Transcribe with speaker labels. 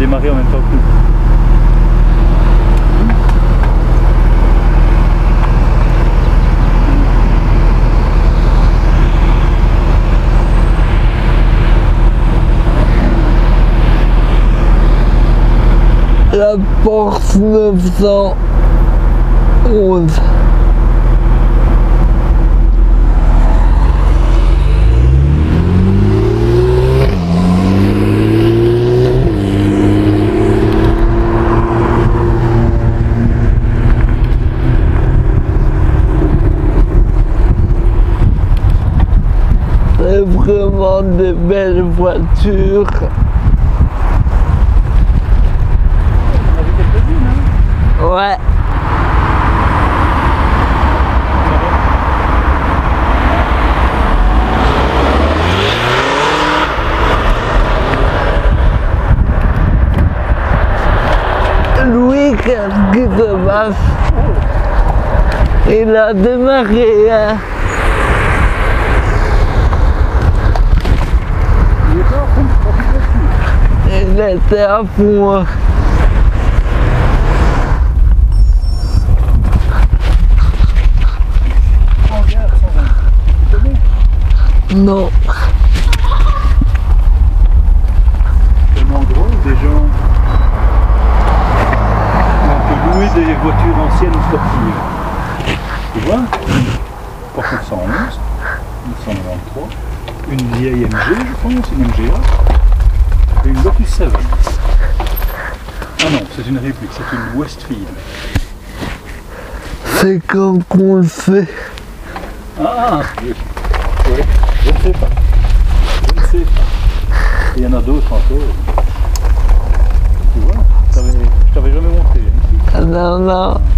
Speaker 1: démarrer en même temps que nous.
Speaker 2: La Porsche 911. C'est vraiment des belles voitures. Ouais. Louis, qu'est-ce qui se passe? Il a démarré, hein. Il était à fond. Non.
Speaker 1: Tellement gros, des gens ont pu louer des voitures anciennes ou sportives. Tu vois, Porsche 911, 993, une vieille MG, je pense, une MGA, et une Lotus 7. Ah non, c'est une réplique, c'est une Westfield.
Speaker 2: C'est quand qu'on le fait.
Speaker 1: Ah oui. Oui, je ne sais pas. Je ne sais pas. Il y en a d'autres encore. Tu vois, je t'avais jamais montré.
Speaker 2: Non, non.